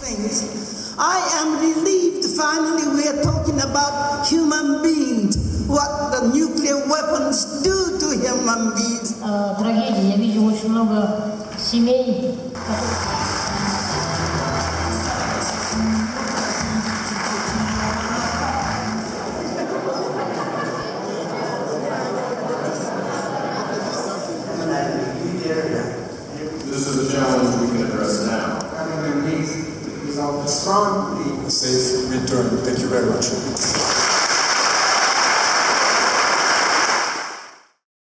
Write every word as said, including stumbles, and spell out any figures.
things. I am relieved finally we are talking about human beings, what the nuclear weapons do to human beings. Трагедии. Я вижу очень много семей, This is a challenge we can address now. Safe return. Thank you very much.